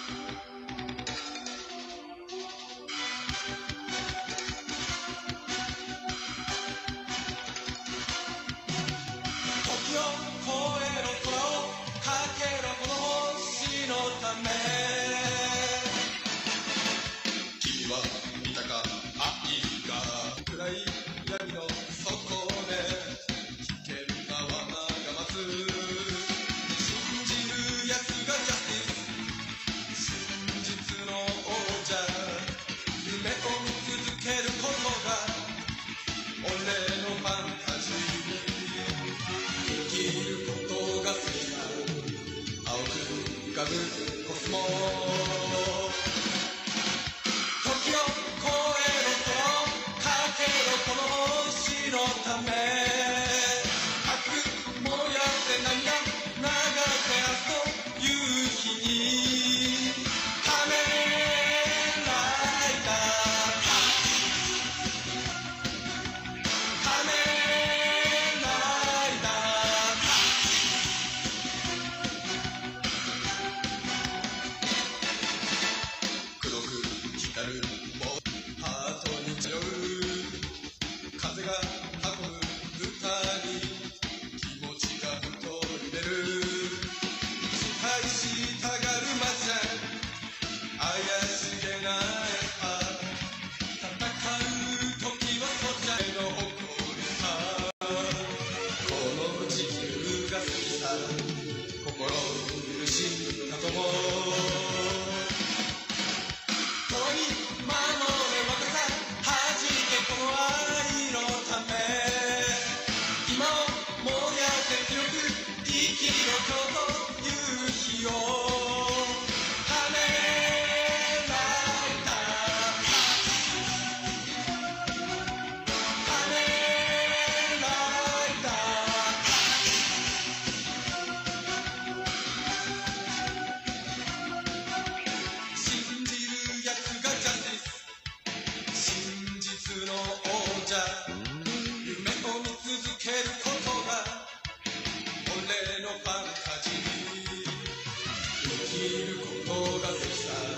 時を超えろ空をかけろこの星のため君は見たか愛が暗い闇の底で危険な罠が待つ信じる奴がジャスティス真実の王者夢を見続けることが俺のファンタジー生きることが好きな青く浮かぶコスモ時を超えろとかけろこの星のため悪燃やせ涙流せ明日という日に仮面ライダー仮面ライダー黒く光るハートに強う風が運ぶ歌に気持ちがふと揺れる支配したがるまちゃ怪しげな戦う時はそちらへの誇りさこの地球が好きさ心許したとも共に守れ若さ弾けこの愛のため今を燃やせ強く生きろ今日という日を仮面ライダー仮面ライダー信じる奴がジャスティス真実の王者夢を見続けることが俺のファンタジー生きることができた